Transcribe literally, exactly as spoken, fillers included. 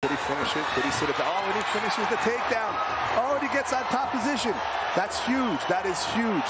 Could he finish it? Could he sit it down? Oh, and he finishes the takedown. Oh, and he gets on top position. That's huge. That is huge.